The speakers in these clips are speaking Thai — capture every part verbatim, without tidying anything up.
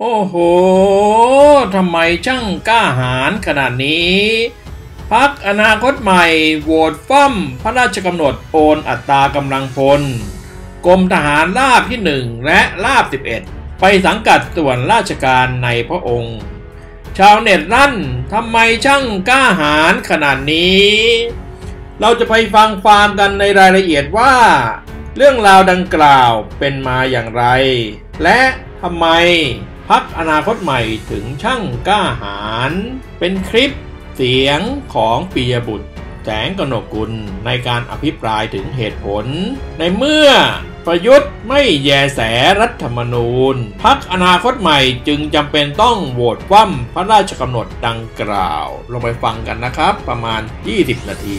โอ้โหทำไมช่างกล้าหาญขนาดนี้พรรคอนาคตใหม่โหวตคว่ำพระราชกำหนดโอนอัตรากำลังพลกรมทหารราบที่หนึ่งและราบสิบเอ็ดไปสังกัดส่วนราชการในพระองค์ชาวเน็ตลั่นทำไมช่างกล้าหาญขนาดนี้เราจะไปฟังความกันในรายละเอียดว่าเรื่องราวดังกล่าวเป็นมาอย่างไรและทำไมพรรคอนาคตใหม่ถึงช่างกล้าหาญเป็นคลิปเสียงของปิยบุตรแสงกนกกุลในการอภิปรายถึงเหตุผลในเมื่อประยุทธ์ไม่แยแสรัฐธรรมนูญพรรคอนาคตใหม่จึงจำเป็นต้องโหวตคว่ำพระราชกำหนดดังกล่าวลงไปฟังกันนะครับประมาณยี่สิบนาที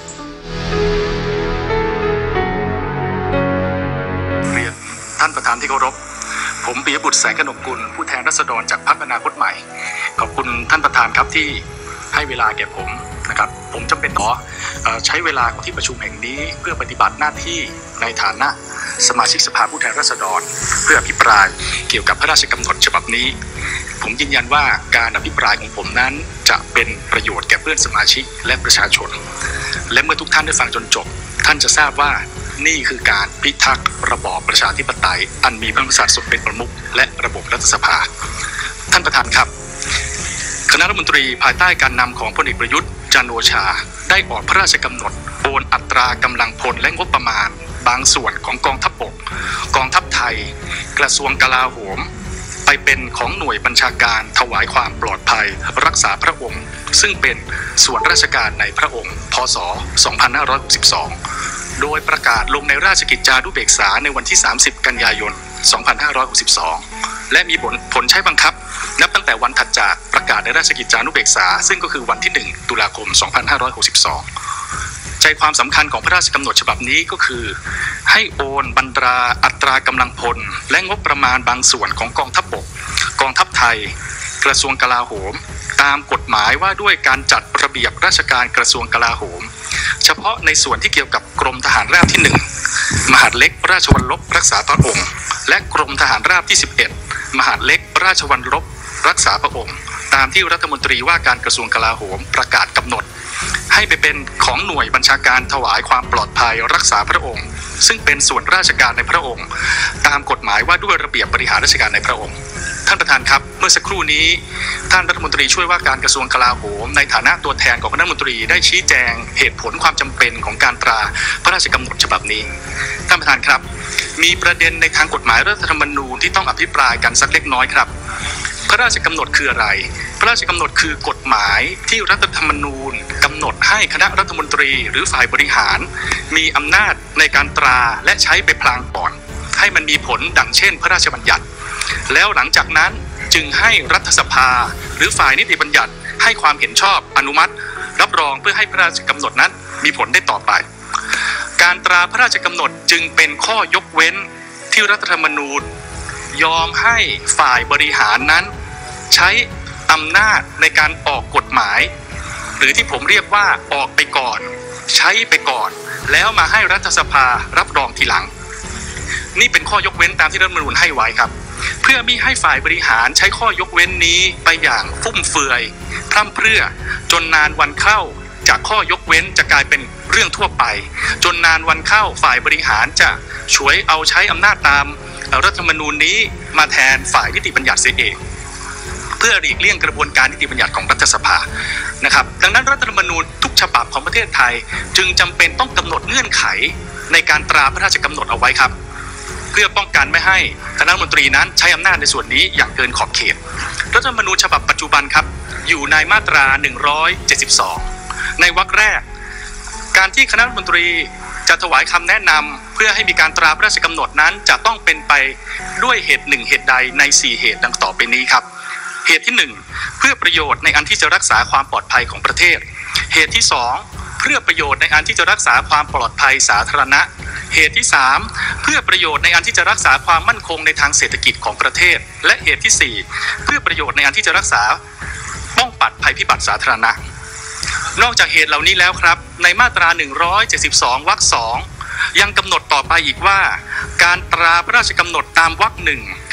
เรียนท่านประธานที่เคารพผมปิยบุตรแสงกนกกุลผู้แทนราษฎรจากพรรคอนาคตใหม่ขอบคุณท่านประธานครับที่ให้เวลาแก่ผมนะครับผมจำเป็นต้องใช้เวลาของที่ประชุมแห่งนี้เพื่อปฏิบัติหน้าที่ในฐานะสมาชิกสภาผู้แทนราษฎรเพื่ออภิปรายเกี่ยวกับพระราชกำหนดฉบับนี้ผมยืนยันว่าการอภิปรายของผมนั้นจะเป็นประโยชน์แก่เพื่อนสมาชิกและประชาชนและเมื่อทุกท่านได้ฟังจนจบท่านจะทราบว่านี่คือการพิทักษ์ระบอบประชาธิปไตยอันมีพระมหากษัตริย์ทรงเป็นประมุขและระบบรัฐสภาท่านประธานครับคณะรัฐมนตรีภายใต้การนำของพลเอกประยุทธ์จันทร์โอชาได้ออกพระราชกำหนดโอนอัตรากำลังพลและงบประมาณบางส่วนของกองทัพบกกองทัพไทยกระทรวงกลาโหมไปเป็นของหน่วยบัญชาการถวายความปลอดภัยรักษาพระองค์ซึ่งเป็นส่วนราชการในพระองค์พ.ศ. สองพันห้าร้อยหกสิบสองโดยประกาศลงในราชกิจจานุเบกษาในวันที่สามสิบกันยายนสองพันห้าร้อยหกสิบสองและมีผลผลใช้บังคับนับตั้งแต่วันถัดจากประกาศในราชกิจจานุเบกษาซึ่งก็คือวันที่หนึ่งตุลาคมสองพันห้าร้อยหกสิบสองใจความสำคัญของพระราชกำหนดฉบับนี้ก็คือให้โอนบรรดาอัตรากำลังพลและงบประมาณบางส่วนของกองทัพบกกองทัพไทยกระทรวงกลาโหมตามกฎหมายว่าด้วยการจัดระเบียบราชการกระทรวงกลาโหมเฉพาะในส่วนที่เกี่ยวกับกรมทหารราบที่หนึ่งมหาดเล็กราชวัลลบรักษาพระองค์และกรมทหารราบที่สิบเอ็ดมหาดเล็กราชวัลลบรักษาพระองค์ตามที่รัฐมนตรีว่าการกระทรวงกลาโหมประกาศกำหนดให้ไปเป็นของหน่วยบัญชาการถวายความปลอดภัยรักษาพระองค์ซึ่งเป็นส่วนราชการในพระองค์ตามกฎหมายว่าด้วยระเบียบบริหารราชการในพระองค์ท่านประธานครับเมื่อสักครู่นี้ท่านรัฐมนตรีช่วยว่าการกระทรวงกลาโหมในฐานะตัวแทนของคณะรัฐมนตรีได้ชี้แจงเหตุผลความจำเป็นของการตราพระราชกำหนดฉบับนี้ท่านประธานครับมีประเด็นในทางกฎหมายรัฐธรรมนูญที่ต้องอภิปรายกันสักเล็กน้อยครับพระราชกำหนดคืออะไรพระราชกำหนดคือกฎหมายที่รัฐธรรมนูญกำหนดให้คณะรัฐมนตรีหรือฝ่ายบริหารมีอำนาจในการตราและใช้ไปพลางก่อนให้มันมีผลดังเช่นพระราชบัญญัติแล้วหลังจากนั้นจึงให้รัฐสภาหรือฝ่ายนิติบัญญัติให้ความเห็นชอบอนุมัติรับรองเพื่อให้พระราชกำหนดนั้นมีผลได้ต่อไปการตราพระราชกำหนดจึงเป็นข้อยกเว้นที่รัฐธรรมนูญยอมให้ฝ่ายบริหารนั้นใช้อำนาจในการออกกฎหมายหรือที่ผมเรียกว่าออกไปก่อนใช้ไปก่อนแล้วมาให้รัฐสภารับรองทีหลังนี่เป็นข้อยกเว้นตามที่รัฐธรรมนูญให้ไว้ครับเพื่อมิให้ฝ่ายบริหารใช้ข้อยกเว้นนี้ไปอย่างฟุ่มเฟือยพร่ำเพรื่อจนนานวันเข้าจากข้อยกเว้นจะกลายเป็นเรื่องทั่วไปจนนานวันเข้าฝ่ายบริหารจะฉวยเอาใช้อำนาจตามรัฐธรรมนูญนี้มาแทนฝ่ายนิติบัญญัติเสียเองเพื่อหลีกเลี่ยงกระบวนการนิติบัญญัติของรัฐสภานะครับดังนั้นรัฐธรรมนูญทุกฉบับของประเทศไทยจึงจำเป็นต้องกำหนดเงื่อนไขในการตราพระราชกำหนดเอาไว้ครับเพื่อป้องกันไม่ให้คณะรัฐมนตรีนั้นใช้อำนาจในส่วนนี้อย่างเกินขอบเขตรัฐธรรมนูญฉบับปัจจุบันครับอยู่ในมาตราหนึ่งร้อยเจ็ดสิบสองในวรรคแรกการที่คณะรัฐมนตรีจะถวายคำแนะนำเพื่อให้มีการตราพระราชกำหนดนั้นจะต้องเป็นไปด้วยเหตุหนึ่งเหตุใดในสี่เหตุดังต่อไปนี้ครับเหตุที่หนึ่งเพื่อประโยชน์ในอันที่จะรักษาความปลอดภัยของประเทศเหตุที่สองเพื่อประโยชน์ในอันที่จะรักษาความปลอดภัยสาธารณะเหตุที่สามเพื่อประโยชน์ในอันที่จะรักษาความมั่นคงในทางเศรษฐกิจของประเทศและเหตุที่สี่เพื่อประโยชน์ในอันที่จะรักษาป้องปัดภัยพิบัติสาธารณะนอกจากเหตุเหล่านี้แล้วครับในมาตราหนึ่งร้อยเจ็ดสิบสองวรรคสองยังกำหนดต่อไปอีกว่าการตราพระราชกำหนดตามวรรคหนึ่ง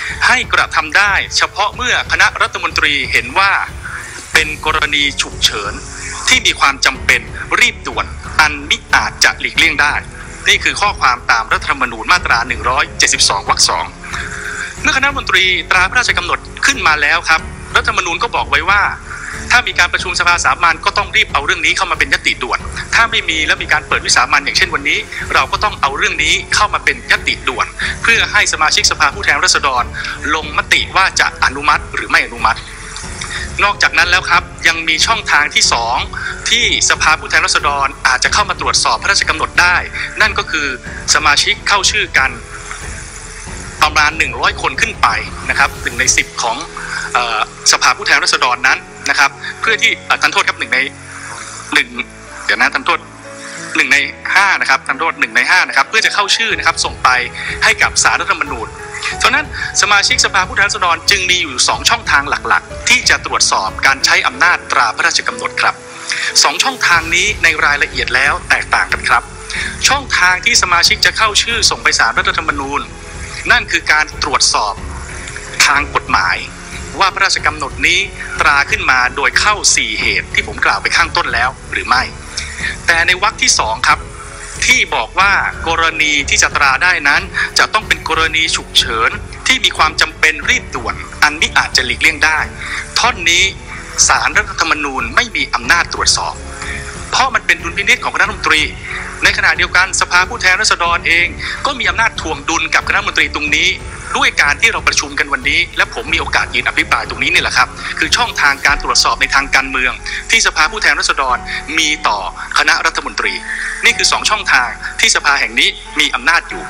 ให้กระทำได้เฉพาะเมื่อคณะรัฐมนตรีเห็นว่าเป็นกรณีฉุกเฉินที่มีความจำเป็นรีบด่วนอันมิอาจจะหลีกเลี่ยงได้นี่คือข้อความตามรัฐธรรมนูญมาตราหนึ่งร้อยเจ็ดสิบสองวรรคสองเมื่อคณะรัฐมนตรีตราพระราชกำหนดขึ้นมาแล้วครับรัฐธรรมนูญก็บอกไว้ว่าถ้ามีการประชุมสภาสามัญก็ต้องรีบเอาเรื่องนี้เข้ามาเป็นญัตติด่วนถ้าไม่มีและมีการเปิดวิสามัญอย่างเช่นวันนี้เราก็ต้องเอาเรื่องนี้เข้ามาเป็นญัตติด่วนเพื่อให้สมาชิกสภาผู้แทนราษฎรลงมติว่าจะอนุมัติหรือไม่อนุมัตินอกจากนั้นแล้วครับยังมีช่องทางที่สองที่สภาผู้แทนราษฎรอาจจะเข้ามาตรวจสอบพระราชกำหนดได้นั่นก็คือสมาชิกเข้าชื่อกันประมาณหนึ่งร้อยคนขึ้นไปนะครับหนึ่งในสิบของเอ่อสภาผู้แทนราษฎรนั้นนะครับเพื่อที่ทันโทษครับหนึ่งในหนึ่งเดี๋ยวนะทันโทษหนึ่งในห้านะครับทันโทษหนึ่งในห้านะครับเพื่อจะเข้าชื่อนะครับส่งไปให้กับศาลรัฐธรรมนูญฉะนั้นสมาชิกสภาผู้แทนราษฎรจึงมีอยู่สองช่องทางหลักๆที่จะตรวจสอบการใช้อำนาจตราพระราชกำหนดครับสองช่องทางนี้ในรายละเอียดแล้วแตกต่างกันครับช่องทางที่สมาชิกจะเข้าชื่อส่งไปศาลรัฐธรรมนูญนั่นคือการตรวจสอบทางกฎหมายว่าพระราชกำหนดนี้ตราขึ้นมาโดยเข้าสี่เหตุที่ผมกล่าวไปข้างต้นแล้วหรือไม่แต่ในวรรคที่สองครับที่บอกว่ากรณีที่จะตราได้นั้นจะต้องเป็นกรณีฉุกเฉินที่มีความจำเป็นรีบด่วนอันมิอาจจะหลีกเลี่ยงได้ท่อนนี้ศาลรัฐธรรมนูญไม่มีอำนาจตรวจสอบเพราะมันเป็นดุลพินิจของคณะรัฐมนตรีในขณะเดียวกันสภาผู้แทนราษฎรเองก็มีอำนาจทวงดุลกับคณะรัฐมนตรีตรงนี้ด้วยการที่เราประชุมกันวันนี้และผมมีโอกาสยืนอภิปรายตรงนี้นี่แหละครับคือช่องทางการตรวจสอบในทางการเมืองที่สภาผู้แทนราษฎรมีต่อคณะรัฐมนตรีนี่คือสองช่องทางที่สภาแห่งนี้มีอำนาจอยู่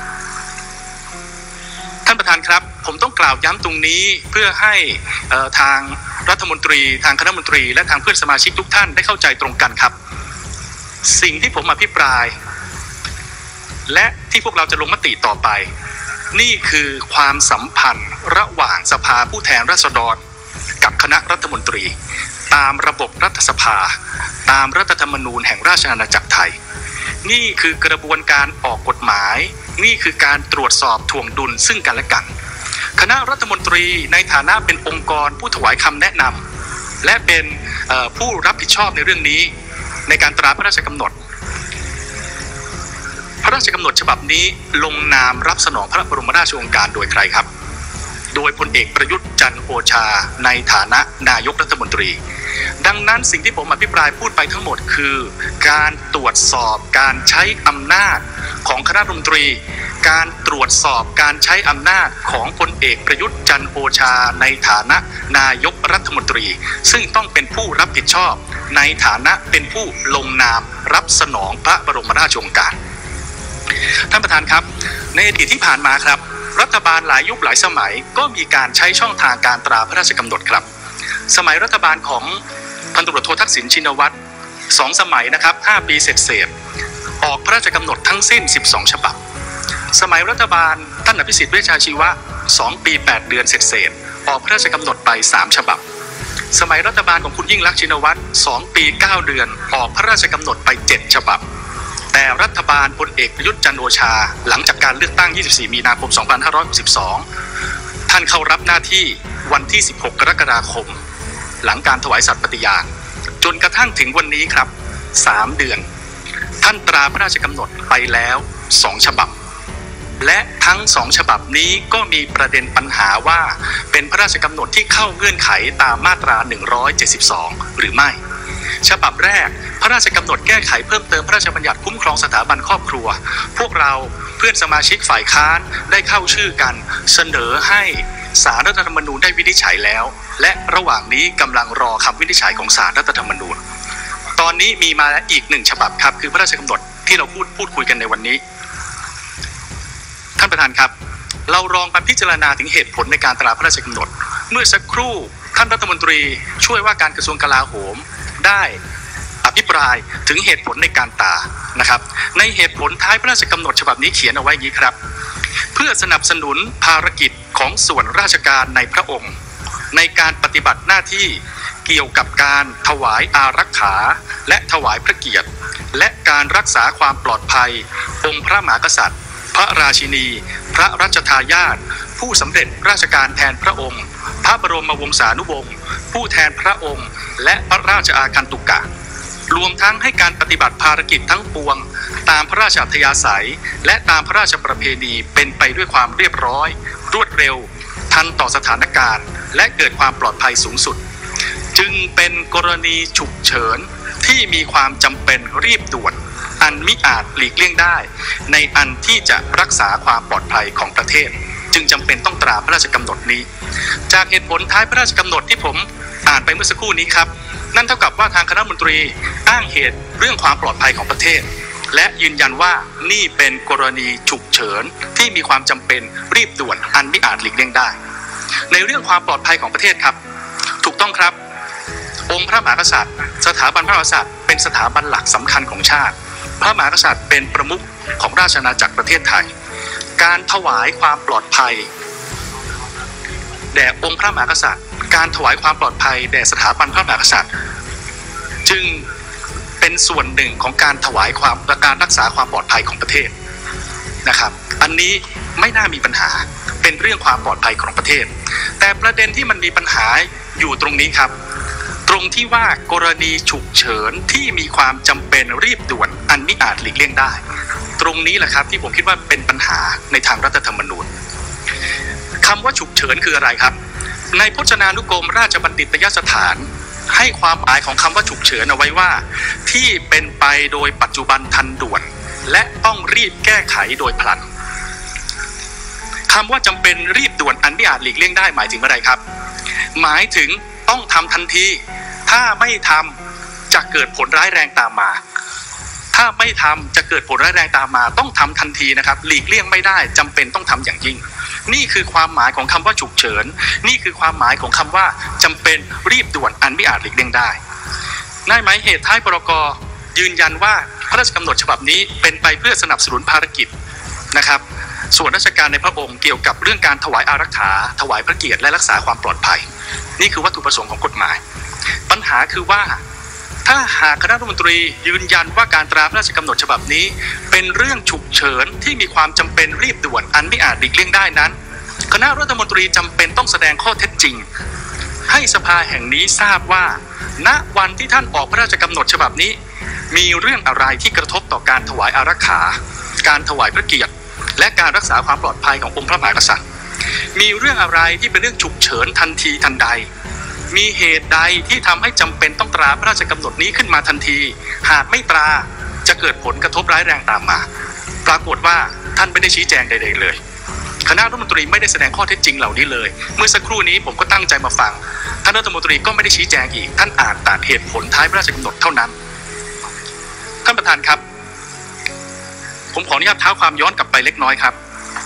ท่านประธานครับผมต้องกล่าวย้ำตรงนี้เพื่อให้ทางรัฐมนตรีทางคณะรัฐมนตรีและทางเพื่อนสมาชิกทุกท่านได้เข้าใจตรงกันครับสิ่งที่ผมอภิปรายและที่พวกเราจะลงมติต่อไปนี่คือความสัมพันธ์ระหว่างสภาผู้แทนราษฎรกับคณะรัฐมนตรีตามระบบรัฐสภาตามรัฐธรรมนูญแห่งราชอาณาจักรไทยนี่คือกระบวนการออกกฎหมายนี่คือการตรวจสอบทวงดุลซึ่งกันและกันคณะรัฐมนตรีในฐานะเป็นองค์กรผู้ถวายคำแนะนำและเป็นผู้รับผิดชอบในเรื่องนี้ในการตราพระราชกำหนดพระราชกำหนดฉบับนี้ลงนามรับสนองพระบรมราชโองการโดยใครครับโดยพลเอกประยุทธ์จันทร์โอชาในฐานะนายกรัฐมนตรีดังนั้นสิ่งที่ผมอภิปรายพูดไปทั้งหมดคือการตรวจสอบการใช้อำนาจของคณะรัฐมนตรีการตรวจสอบการใช้อำนาจของพลเอกประยุทธ์จันทร์โอชาในฐานะนายกรัฐมนตรีซึ่งต้องเป็นผู้รับผิดชอบในฐานะเป็นผู้ลงนามรับสนองพระบรมราชโองการท่านประธานครับในอดีตที่ผ่านมาครับรัฐบาลหลายยุคหลายสมัยก็มีการใช้ช่องทางการตราพระราชกำหนดครับสมัยรัฐบาลของพันตำรวจโททักษิณชินวัตรสองสมัยนะครับห้าปีเศษๆออกพระราชกำหนดทั้งสิ้นสิบสองฉบับสมัยรัฐบาลท่านอภิสิทธิ์เวชชาชีวะสองปีแปดเดือนเศษๆออกพระราชกำหนดไปสามฉบับสมัยรัฐบาลของคุณยิ่งลักษณ์ชินวัตรสองปีเก้าเดือนออกพระราชกำหนดไปเจ็ดฉบับแต่รัฐบาลพลเอกประยุทธ์จันทร์โอชาหลังจากการเลือกตั้งยี่สิบสี่มีนาคมสองพันห้าร้อยหกสิบสองท่านเข้ารับหน้าที่วันที่สิบหกกรกฎาคมหลังการถวายสัตย์ปฏิญาณจนกระทั่งถึงวันนี้ครับสามเดือนท่านตราพระราชกำหนดไปแล้วสองฉบับและทั้งสองฉบับนี้ก็มีประเด็นปัญหาว่าเป็นพระราชกำหนดที่เข้าเงื่อนไขตามมาตราหนึ่งร้อยเจ็ดสิบสองหรือไม่ฉบับแรกพระราชกำหนดแก้ไขเพิ่มเติมพระราชบัญญัติคุ้มครองสถาบันครอบครัวพวกเราเพื่อนสมาชิกฝ่ายค้านได้เข้าชื่อกันเสนอให้ศาลรัฐธรรมนูญได้วินิจฉัยแล้วและระหว่างนี้กำลังรอคำวินิจฉัยของศาลรัฐธรรมนูญตอนนี้มีมาอีกหนึ่งฉบับครับคือพระราชกำหนดที่เราพูดพูดคุยกันในวันนี้ท่านประธานครับเราลองมาพิจารณาถึงเหตุผลในการตราพระราชกำหนดเมื่อสักครู่ท่านรัฐมนตรีช่วยว่าการกระทรวงกลาโหมได้อภิปรายถึงเหตุผลในการตรานะครับในเหตุผลท้ายพระราชกำหนดฉบับนี้เขียนเอาไว้อย่างนี้ครับเพื่อสนับสนุนภารกิจของส่วนราชการในพระองค์ในการปฏิบัติหน้าที่เกี่ยวกับการถวายอารักขาและถวายพระเกียรติและการรักษาความปลอดภัยองค์พระมหากษัตริย์พระราชินีพระราชทายาทผู้สำเร็จราชการแทนพระองค์พระบรมวงศานุวงศ์ผู้แทนพระองค์และพระราชอาคันตุกะรวมทั้งให้การปฏิบัติภารกิจทั้งปวงตามพระราชอัธยาศัยและตามพระราชประเพณีเป็นไปด้วยความเรียบร้อยรวดเร็วทันต่อสถานการณ์และเกิดความปลอดภัยสูงสุดจึงเป็นกรณีฉุกเฉินที่มีความจำเป็นรีบด่วนอันมิอาจหลีกเลี่ยงได้ในอันที่จะรักษาความปลอดภัยของประเทศจึงจำเป็นต้องตราพระราชกำหนดนี้จากเหตุผลท้ายพระราชกำหนดที่ผมอ่านไปเมื่อสักครู่นี้ครับนั่นเท่ากับว่าทางคณะรัฐมนตรีอ้างเหตุเรื่องความปลอดภัยของประเทศและยืนยันว่านี่เป็นกรณีฉุกเฉินที่มีความจำเป็นรีบด่วนอันมิอาจหลีกเลี่ยงได้ในเรื่องความปลอดภัยของประเทศครับถูกต้องครับองค์พระมหากษัตริย์สถาบันพระมหากษัตริย์เป็นสถาบันหลักสำคัญของชาติพระมหากษัตริย์เป็นประมุขของราชอาณาจักรประเทศไทยการถวายความปลอดภัยแด่องค์พระมหากษัตริย์การถวายความปลอดภัยแด่สถาบันพระมหากษัตริย์จึงเป็นส่วนหนึ่งของการถวายความการรักษาความปลอดภัยของประเทศนะครับอันนี้ไม่น่ามีปัญหาเป็นเรื่องความปลอดภัยของประเทศแต่ประเด็นที่มันมีปัญหาอยู่ตรงนี้ครับตรงที่ว่ากรณีฉุกเฉินที่มีความจำเป็นรีบด่วนอันมิอาจหลีกเลี่ยงได้ตรงนี้แหละครับที่ผมคิดว่าเป็นปัญหาในทางรัฐธรรมนูญคำว่าฉุกเฉินคืออะไรครับในพจนานุกรมราชบัณฑิตยสถานให้ความหมายของคำว่าฉุกเฉินเอาไว้ว่าที่เป็นไปโดยปัจจุบันทันด่วนและต้องรีบแก้ไขโดยพลันคำว่าจำเป็นรีบด่วนอันมิอาจหลีกเลี่ยงได้หมายถึงอะไรครับหมายถึงต้องทำทันทีถ้าไม่ทำจะเกิดผลร้ายแรงตามมาถ้าไม่ทำจะเกิดผลร้ายแรงตามมาต้องทำทันทีนะครับหลีกเลี่ยงไม่ได้จำเป็นต้องทำอย่างยิ่งนี่คือความหมายของคำว่าฉุกเฉินนี่คือความหมายของคำว่าจำเป็นรีบด่วนอันมิอาจหลีกเลี่ยงได้ในหมายเหตุท้ายพรกยืนยันว่าพระราชกำหนดฉบับนี้เป็นไปเพื่อสนับสนุนภารกิจนะครับส่วนราชการในพระองค์เกี่ยวกับเรื่องการถวายอารักขาถวายพระเกียรติและรักษาความปลอดภัยนี่คือวัตถุประสงค์ของกฎหมายปัญหาคือว่าถ้าหากคณะรัฐมนตรียืนยันว่าการตราพระราชกำหนดฉบับนี้เป็นเรื่องฉุกเฉินที่มีความจำเป็นรีบด่วนอันไม่อาจหลีกเลี่ยงได้นั้นคณะรัฐมนตรีจำเป็นต้องแสดงข้อเท็จจริงให้สภาแห่งนี้ทราบว่าณวันที่ท่านออกพระราชกำหนดฉบับนี้มีเรื่องอะไรที่กระทบต่อการถวายอารักขาการถวายพระเกียรติและการรักษาความปลอดภัยขององค์พระมหากษัตริย์มีเรื่องอะไรที่เป็นเรื่องฉุกเฉินทันทีทันใดมีเหตุใดที่ทำให้จำเป็นต้องตราพระราชกำหนดนี้ขึ้นมาทันทีหากไม่ตราจะเกิดผลกระทบร้ายแรงตามมาปรากฏว่าท่านไม่ได้ชี้แจงใดๆเลยคณะรัฐมนตรีไม่ได้แสดงข้อเท็จจริงเหล่านี้เลยเมื่อสักครู่นี้ผมก็ตั้งใจมาฟังท่านรัฐมนตรีก็ไม่ได้ชี้แจงอีกท่านอ่านแต่เหตุผลท้ายพระราชกำหนดเท่านั้นท่านประธานครับผมขออนุญาตเท้าความย้อนกลับไปเล็กน้อยครับ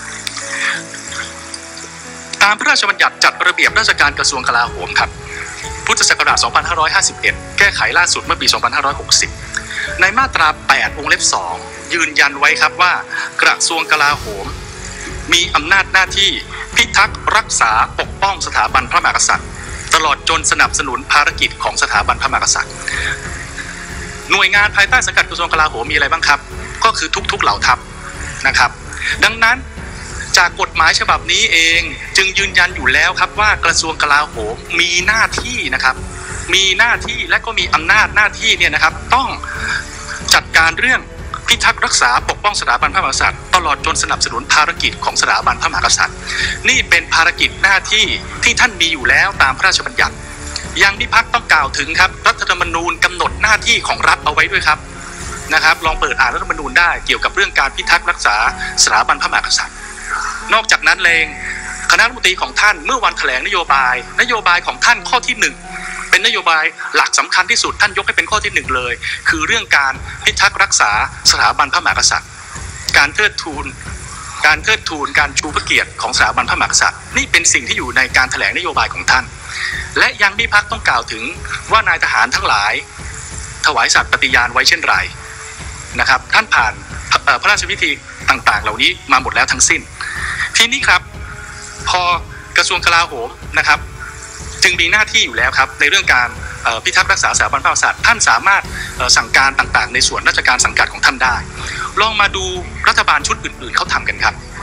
ตามพระราชบัญญัติจัดระเบียบราชการกระทรวงกลาโหมครับพุทธศักราชสองพันห้าร้อยห้าสิบเอ็ดแก้ไขล่าสุดเมื่อปีสองพันห้าร้อยหกสิบในมาตราแปดวงเล็บสองยืนยันไว้ครับว่ากระทรวงกลาโหมมีอำนาจหน้าที่พิทักษ์รักษาปกป้องสถาบันพระมหากษัตริย์ตลอดจนสนับสนุนภารกิจของสถาบันพระมหากษัตริย์หน่วยงานภายใต้สังกัดกระทรวงกลาโหมมีอะไรบ้างครับก็คือทุกๆเหล่าทัพนะครับดังนั้นจากกฎหมายฉบับนี้เองจึงยืนยันอยู่แล้วครับว่ากระทรวงกลาโหมมีหน้าที่นะครับมีหน้าที่และก็มีอำนาจหน้าที่เนี่ยนะครับต้องจัดการเรื่องพิทักษ์รักษาปกป้องสถาบันพระมหากษัตริย์ตลอดจนสนับสนุนภารกิจของสถาบันพระมหากษัตริย์นี่เป็นภารกิจหน้าที่ที่ท่านมีอยู่แล้วตามพระราชบัญญัติยังมีพักต้องกล่าวถึงครับรัฐธรรมนูญกำหนดหน้าที่ของรัฐเอาไว้ด้วยครับนะครับลองเปิดอ่านรัฐธรรมนูญได้เกี่ยวกับเรื่องการพิทักษ์รักษาสถาบันพระมหากษัตริย์นอกจากนั้นเองคณะรัฐมนตรีของท่านเมื่อวันแถลงนโยบายนโยบายของท่านข้อที่หนึ่งเป็นนโยบายหลักสำคัญที่สุดท่านยกให้เป็นข้อที่หนึ่งเลยคือเรื่องการพิทักษ์รักษาสถาบันพระมหากษัตริย์การเทิดทูนการเทิดทูนการชูพระเกียรติของสถาบันพระมหากษัตริย์นี่เป็นสิ่งที่อยู่ในการแถลงนโยบายของท่านและยังมีพรรคต้องกล่าวถึงว่านายทหารทั้งหลายถวายสัตย์ปฏิญาณไว้เช่นไรนะครับท่านผ่านพระราชพิธีต่างๆเหล่านี้มาหมดแล้วทั้งสิ้นทีนี้ครับพอกระทรวงกลาโหมนะครับจึงมีหน้าที่อยู่แล้วครับในเรื่องการพิทักษ์รักษาสถาบันพระมหากษัตริย์ท่านสามารถสั่งการต่างๆในส่วนราชการสังกัดของท่านได้ลองมาดูรัฐบาลชุดอื่นๆเขาทำกันครับ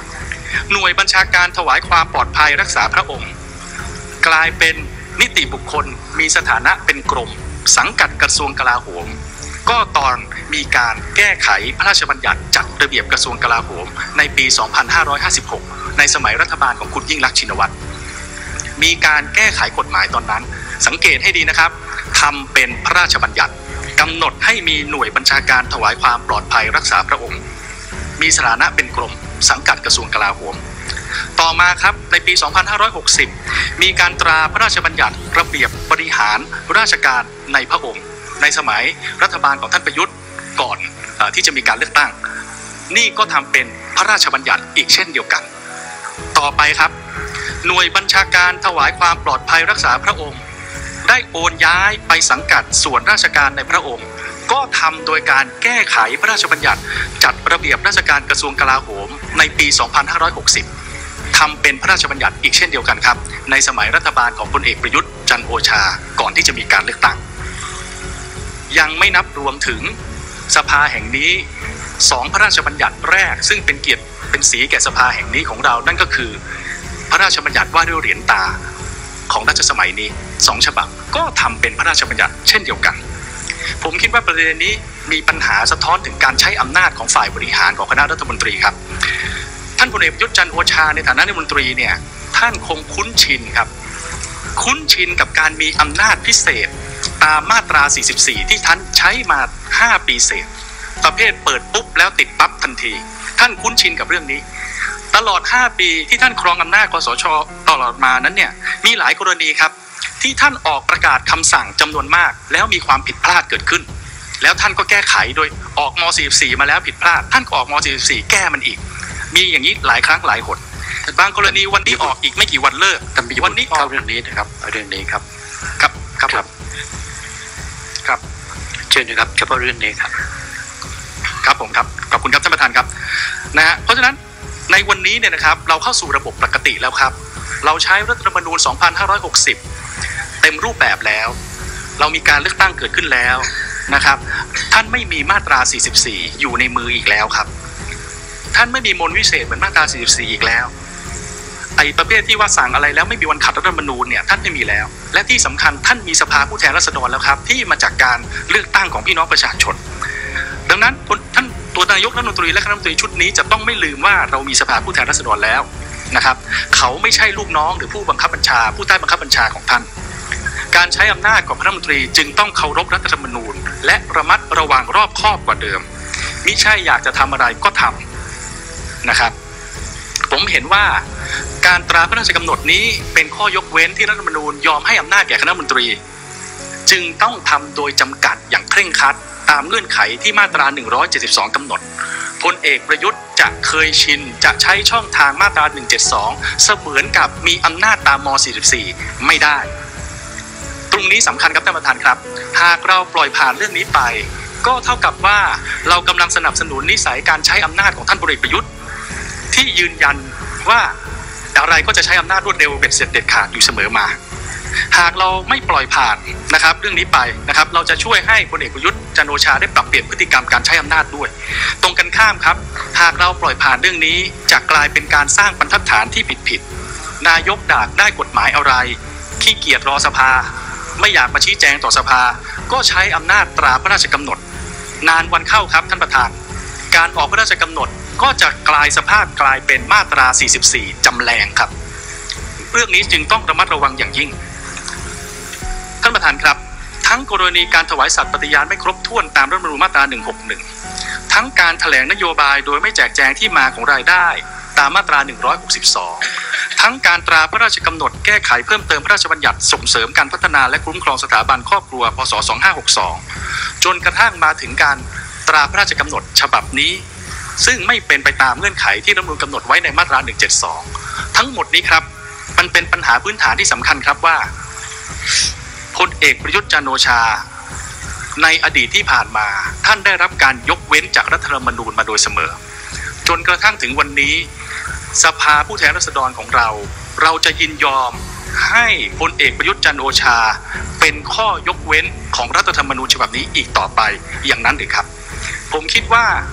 หน่วยบัญชาการถวายความปลอดภัยรักษาพระองค์กลายเป็นนิติบุคคลมีสถานะเป็นกรมสังกัดกระทรวงกลาโหมก็ตอนมีการแก้ไขพระราชบัญญัติจัดระเบียบกระทรวงกลาโหมในปี สองพันห้าร้อยห้าสิบหก ในสมัยรัฐบาลของคุณยิ่งลักษณ์ชินวัตรมีการแก้ไขกฎหมายตอนนั้นสังเกตให้ดีนะครับทำเป็นพระราชบัญญัติกำหนดให้มีหน่วยบัญชาการถวายความปลอดภัยรักษาพระองค์มีสถานะเป็นกรมสังกัดกระทรวงกลาโหมต่อมาครับในปี สองพันห้าร้อยหกสิบ มีการตราพระราชบัญญัติระเบียบบริหารราชการในพระองค์ในสมัยรัฐบาลของท่านประยุทธ์ก่อนเอ่อที่จะมีการเลือกตั้งนี่ก็ทำเป็นพระราชบัญญัติอีกเช่นเดียวกันต่อไปครับหน่วยบัญชาการถวายความปลอดภัยรักษาพระองค์ได้โอนย้ายไปสังกัดส่วนราชการในพระองค์ก็ทำโดยการแก้ไขพระราชบัญญัติจัดระเบียบราชการกระทรวงกลาโหมในปี สองพันห้าร้อยหกสิบ ทำเป็นพระราชบัญญัติอีกเช่นเดียวกันครับในสมัยรัฐบาลของพลเอกประยุทธ์จันทร์โอชาก่อนที่จะมีการเลือกตั้งยังไม่นับรวมถึงสภาแห่งนี้สองพระราชบัญญัติแรกซึ่งเป็นเกียรติเป็นสีแก่สภาแห่งนี้ของเรานั่นก็คือพระราชบัญญัติว่าด้วยเหรียญตาของรัชสมัยนี้สองฉบับก็ทำเป็นพระราชบัญญัติเช่นเดียวกันผมคิดว่าประเด็นนี้มีปัญหาสะท้อนถึงการใช้อำนาจของฝ่ายบริหารของคณะรัฐมนตรีครับท่านพลเอกประยุทธ์จันทร์โอชาในฐานะรัฐมนตรีเนี่ยท่านคงคุ้นชินครับคุ้นชินกับการมีอำนาจพิเศษตามมาตราสี่สิบสี่ที่ท่านใช้มาห้าปีเศษประเภทเปิดปุ๊บแล้วติดปั๊บทันทีท่านคุ้นชินกับเรื่องนี้ตลอดห้าปีที่ท่านครองอำนาจคสช.ตลอดมานั้นเนี่ยมีหลายกรณีครับที่ท่านออกประกาศคำสั่งจำนวนมากแล้วมีความผิดพลาดเกิดขึ้นแล้วท่านก็แก้ไขโดยออกม.สี่สิบสี่มาแล้วผิดพลาดท่านก็ออกม.สี่สิบสี่แก้มันอีกมีอย่างนี้หลายครั้งหลายหนบางกรณีวันนี้ออกอีกไม่กี่วันเลิกแต่วันนี้เข้าเรื่องนี้นะครับเรื่องนี้ครับครับครับครับเชิญนะครับเฉพาะเรื่องนี้ครับครับผมครับขอบคุณครับท่านประธานครับนะฮะเพราะฉะนั้นในวันนี้เนี่ยนะครับเราเข้าสู่ระบบปกติแล้วครับเราใช้รัฐธรรมนูญ สองพันห้าร้อยหกสิบ เต็มรูปแบบแล้วเรามีการเลือกตั้งเกิดขึ้นแล้วนะครับท่านไม่มีมาตราสี่สิบสี่อยู่ในมืออีกแล้วครับท่านไม่มีมนต์วิเศษเหมือนมาตราสี่สิบสี่อีกแล้วไอ้ประเภทที่ว่าสั่งอะไรแล้วไม่มีวันขัดรัฐธรรมนูญเนี่ยท่านไม่มีแล้วและที่สำคัญท่านมีสภาผู้แทนราษฎรแล้วครับที่มาจากการเลือกตั้งของพี่น้องประชาชนดังนั้นท่านตัวนายกรัฐมนตรีและคณะรัฐมนตรีชุดนี้จะต้องไม่ลืมว่าเรามีสภาผู้แทนราษฎรแล้วนะครับเขาไม่ใช่ลูกน้องหรือผู้บังคับบัญชาผู้ใต้บังคับบัญชาของท่านการใช้อำนาจของคณะรัฐมนตรีจึงต้องเคารพรัฐธรรมนูญและระมัดระวังรอบคอบกว่าเดิมมิใช่อยากจะทำอะไรก็ทำนะครับผมเห็นว่าการตราพระราชกำหนดนี้เป็นข้อยกเว้นที่รัฐธรรมนูญยอมให้อำนาจแก่คณะรัฐมนตรีจึงต้องทำโดยจำกัดอย่างเคร่งครัดตามเงื่อนไขที่มาตราหนึ่งร้อยเจ็ดสิบสองกำหนดพลเอกประยุทธ์จะเคยชินจะใช้ช่องทางมาตราหนึ่งเจ็ดสองเสมือนกับมีอำนาจตามม.สี่สิบสี่ไม่ได้ตรงนี้สำคัญครับท่านประธานครับหากเราปล่อยผ่านเรื่องนี้ไปก็เท่ากับว่าเรากำลังสนับสนุนนิสัยการใช้อำนาจของท่านพลเอกประยุทธ์ที่ยืนยันว่าอะไรก็จะใช้อำนาจรวดเร็วเบ็ดเสร็จเด็ดขาดอยู่เสมอมาหากเราไม่ปล่อยผ่านนะครับเรื่องนี้ไปนะครับเราจะช่วยให้พลเอกประยุทธ์จันทร์โอชาได้ปรับเปลี่ยนพฤติกรรมการใช้อำนาจด้วยตรงกันข้ามครับหากเราปล่อยผ่านเรื่องนี้จะกลายเป็นการสร้างบรรทัดฐานที่ผิดๆนายกดากได้กฎหมายอะไรขี้เกียจรอสภาไม่อยากมาชี้แจงต่อสภาก็ใช้อำนาจตราพระราชกำหนดนานวันเข้าครับท่านประธานการออกพระราชกำหนดก็จะกลายสภาพกลายเป็นมาตราสี่สิบสี่จำแรงครับเรื่องนี้จึงต้องระมัดระวังอย่างยิ่งท่านประธานครับทั้งกรณีการถวายสัตย์ปฏิญาณไม่ครบถ้วนตามรัฐธรรมนูญมาตราหนึ่งหกหนึ่งทั้งการแถลงนโยบายโดยไม่แจกแจงที่มาของรายได้ตามมาตราหนึ่งร้อยหกสิบสองทั้งการตราพระราชกำหนดแก้ไขเพิ่มเติมพระราชบัญญัติส่งเสริมการพัฒนาและคุ้มครองสถาบันครอบครัวพ.ศ. สองพันห้าร้อยหกสิบสองจนกระทั่งมาถึงการตราพระราชกำหนดฉบับนี้ซึ่งไม่เป็นไปตามเงื่อนไขที่รัฐธรรมนูญกำหนดไว้ในมาตราหนึ่งเจ็ดสองทั้งหมดนี้ครับมันเป็นปัญหาพื้นฐานที่สำคัญครับว่าพลเอกประยุทธ์จันทร์โอชาในอดีตที่ผ่านมาท่านได้รับการยกเว้นจากรัฐธรรมนูญมาโดยเสมอจนกระทั่งถึงวันนี้สภาผู้แทนราษฎรของเราเราจะยินยอมให้พลเอกประยุทธ์จันทร์โอชาเป็นข้อยกเว้นของรัฐธรรมนูญฉบับนี้อีกต่อไปอย่างนั้นหรือครับผมคิดว่า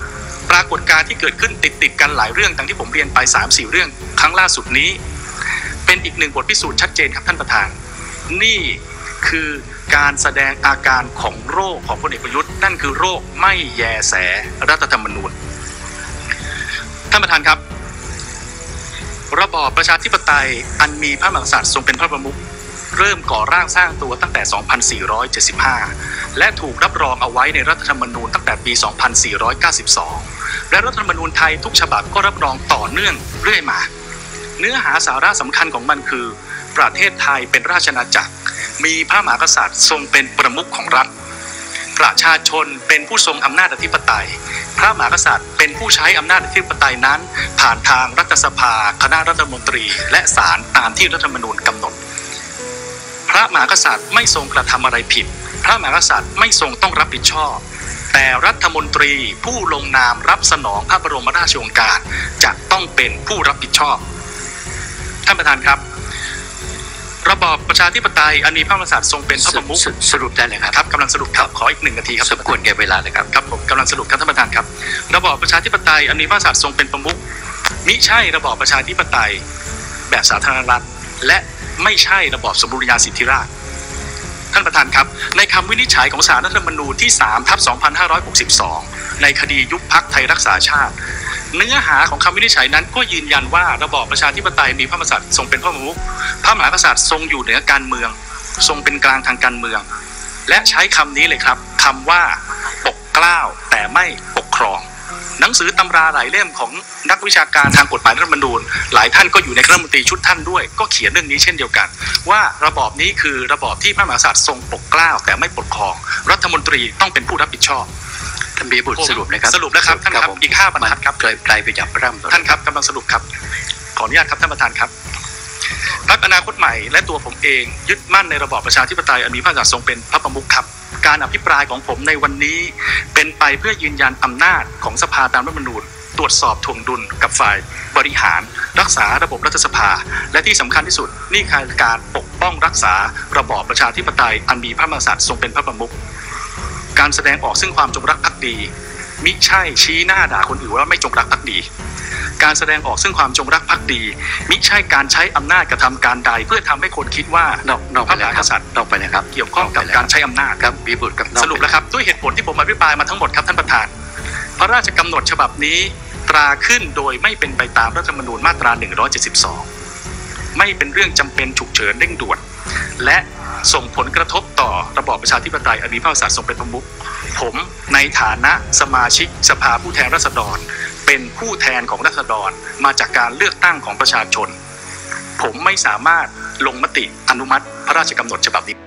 ปรากฏการณ์ที่เกิดขึ้นติดติดกันหลายเรื่องดังที่ผมเรียนไป สามสี่ เรื่องครั้งล่าสุดนี้เป็นอีกหนึ่งบทพิสูจน์ชัดเจนครับท่านประธานนี่คือการแสดงอาการของโรคของพลเอกประยุทธ์นั่นคือโรคไม่แยแสรัฐธรรมนูญท่านประธานครับระบอบประชาธิปไตยอันมีพระมหากษัตริย์ทรงเป็นพระประมุขเริ่มก่อร่างสร้างตัวตั้งแต่ สองพันสี่ร้อยเจ็ดสิบห้า และถูกรับรองเอาไว้ในรัฐธรรมนูญตั้งแต่ปี สองพันสี่ร้อยเก้าสิบสอง และรัฐธรรมนูญไทยทุกฉบับก็รับรองต่อเนื่องเรื่อยมาเนื้อหาสาระสำคัญของมันคือประเทศไทยเป็นราชอาณาจักรมีพระมหากษัตริย์ทรงเป็นประมุขของรัฐประชาชนเป็นผู้ทรงอำนาจอธิปไตยพระมหากษัตริย์เป็นผู้ใช้อำนาจอธิปไตยนั้นผ่านทางรัฐสภาคณะรัฐมนตรีและศาลตามที่รัฐธรรมนูญกำหนดพระมหากษัตริย์ไม่ทรงกระทำอะไรผิดพระมหากษัตริย์ไม่ทรงต้องรับผิดชอบแต่รัฐมนตรีผู้ลงนามรับสนองพระบรมราชโองการจะต้องเป็นผู้รับผิดชอบท่านประธานครับระบอบประชาธิปไตยอันมีพระมหากษัตริย์ทรงเป็นพระประมุขสรุปได้เลยครับครับกำลังสรุปครับขออีกหนึ่งนาทีครับสมควรแก่เวลาเลยครับครับผมกำลังสรุปครับท่านประธานครับระบอบประชาธิปไตยอันมีพระมหากษัตริย์ทรงเป็นประมุขมิใช่ระบอบประชาธิปไตยแบบสาธารณรัฐและไม่ใช่ระบอบสมบูรณาญาสิทธิราชย์ท่านประธานครับในคำวินิจฉัยของศาลรัฐธรรมนูญที่ สามทับสองพันห้าร้อยหกสิบสอง ในคดียุบพรรคไทยรักษาชาติเนื้อหาของคำวินิจฉัยนั้นก็ยืนยันว่าระบอบประชาธิปไตยมีพระมหากษัตริย์ทรงเป็นพระประมุขพระมหากษัตริย์ทรงอยู่เหนือการเมืองทรงเป็นกลางทางการเมืองและใช้คำนี้เลยครับคำว่าปกเกล้าแต่ไม่ปกครองหนังสือตำราหลายเล่มของนักวิชาการทางกฎหมายรัฐธรรมนูญหลายท่านก็อยู่ในคณะรัฐมนตรีชุดท่านด้วยก็เขียนเรื่องนี้เช่นเดียวกันว่าระบอบนี้คือระบอบที่พระมหากษัตริย์ทรงปกเกล้าแต่ไม่ปกครองรัฐมนตรีต้องเป็นผู้รับผิดชอบท่านบีบุตรสรุปนะครับสรุปแล้วครับท่านครับอีกห้าบรรทัดครับไกลไปจากพระร่ำท่านครับกำลังสรุปครับขออนุญาตครับท่านประธานครับพรรคอนาคตใหม่และตัวผมเองยึดมั่นในระบอบประชาธิปไตยอันมีพระมหากษัตริย์ทรงเป็นพระประมุขครับการอภิปรายของผมในวันนี้เป็นไปเพื่อยืนยันอำนาจของสภาตามรัฐธรรมนูญตรวจสอบถ่วงดุลกับฝ่ายบริหารรักษาระบบรัฐสภาและที่สำคัญที่สุดนี่คือการปกป้องรักษาระบอบประชาธิปไตยอันมีพระมหากษัตริย์ทรงเป็นพระประมุขการแสดงออกซึ่งความจงรักภักดีมิใช่ชี้หน้าด่าคนอื่นว่าไม่จงรักภักดีการแสดงออกซึ่งความจงรักภักดีมิใช่การใช้อำนาจกระทำการใดเพื่อทำให้คนคิดว่าพระมหากษัตริย์เราไปนะครับเกี่ยวข้องกับการใช้อำนาจครับบีบุตรกับสรุปแล้วครับด้วยเหตุผลที่ผมอภิปรายมาทั้งหมดครับท่านประธานพระราชกำหนดฉบับนี้ตราขึ้นโดยไม่เป็นไปตามรัฐธรรมนูญมาตราหนึ่งร้อยเจ็ดสิบสองไม่เป็นเรื่องจำเป็นฉุกเฉินเร่งด่วนและส่งผลกระทบต่อระบอบประชาธิปไตยอันมีพระมหากษัตริย์ทรงเป็นประมุขผมในฐานะสมาชิกสภาผู้แทนราษฎรเป็นผู้แทนของราษฎรมาจากการเลือกตั้งของประชาชนผมไม่สามารถลงมติอนุมัติพระราชกำหนดฉบับนี้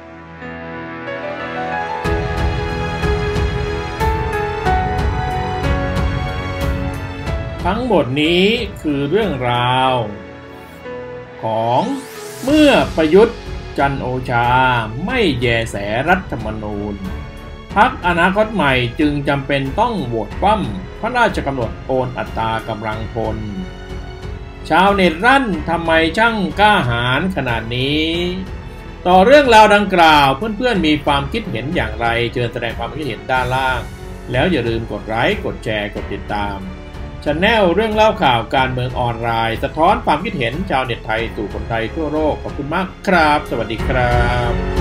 ทั้งหมดนี้คือเรื่องราวของเมื่อประยุทธ์จันทร์โอชาไม่แยแสรัฐธรรมนูญพรรคอนาคตใหม่จึงจำเป็นต้องโหวตคว่ำพระราชกำหนดโอนอัตรากำลังพลชาวเน็ตรั่นทำไมช่างกล้าหาญขนาดนี้ต่อเรื่องราวดังกล่าวเพื่อนๆมีความคิดเห็นอย่างไรเชิญแสดงความคิดเห็นด้านล่างแล้วอย่าลืมกดไลค์กดแชร์กดติดตามChannel เรื่องเล่าข่าวการเมืองออนไลน์สะท้อนความคิดเห็นชาวเน็ตไทยสู่คนไทยทั่วโลกขอบคุณมากครับสวัสดีครับ